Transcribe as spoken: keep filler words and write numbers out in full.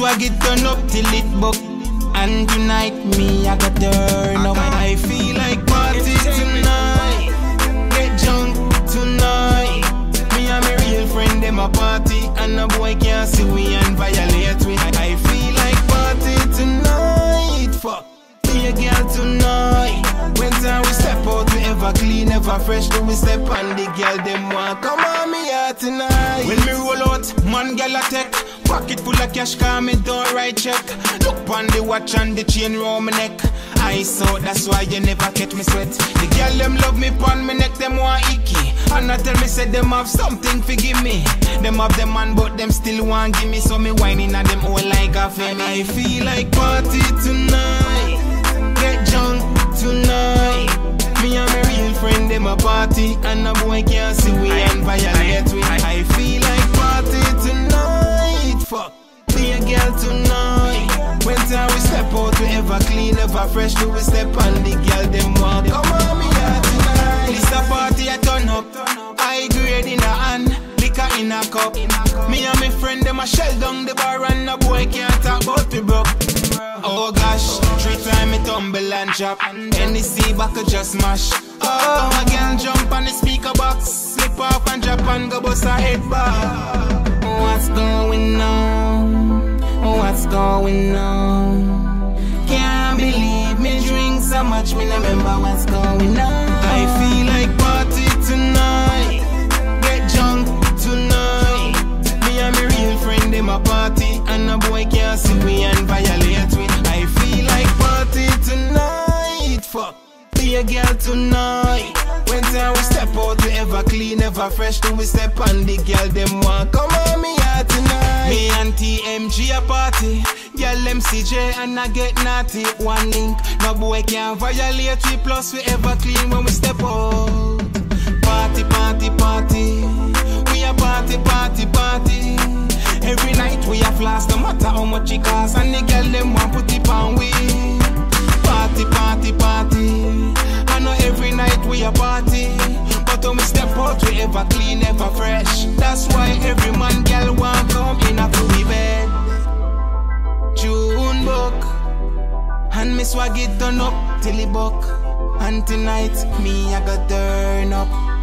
swag it turn up till it buck. And tonight me I got turn up. I feel like party tonight. Get drunk tonight. Me and my real friend them a party, and a boy can't see we and violate we. I feel like party tonight. Fuck be a girl tonight. When time we step out, we ever clean, ever fresh. Do we step on the girl them want come on me here tonight. When me roll out, man girl a take pocket full of cash, cause me don't write check. Look on the watch and the chain round my neck. I saw that's why you never catch me sweat. The girl them love me pon me neck, them want icky. And I tell me say them have something for give me. Them have them man but them still want give me. So me whining at them all like a fan. I feel like party tonight. Get drunk tonight. Me and my real friend them a party, and a boy can't see we and violate we. I feel like party tonight. Fuck be a girl tonight. When time we step out, we ever clean, ever fresh. Do we step on the girl them want come on me here tonight. This a party I turn up. I grade in a hand, liquor in a cup. Me and my friend them a shell down the bar, and a boy can't talk about we broke. Oh gosh, three times me tumble and drop. Any see back a just smash. Oh, a girl jump on the speaker box, slip off and drop and go bust her head back. What's going on? What's going on? Can't believe me drink so much, me remember what's going on. I feel like party tonight. Get drunk tonight. Me and my real friend them a party, and a boy can't see we and violate we. I feel like party tonight. Fuck be a girl tonight. When time we step out, we ever clean, ever fresh. Do we step on the girl them want come on me here tonight. Me and T M G a party, girl M C J and I get naughty. One link, no boy can violate we. Plus we ever clean when we step out. Party, party, party. We a party, party, party. Every night we a floss, no matter how much it costs. And the girl them want put it on we. Party, party, party. I know every night we a party, but when we step out we ever clean, ever fresh. That's why every man girl want come in a free bed. June book, and me swag it turn up till it buck. And tonight me I got turn up.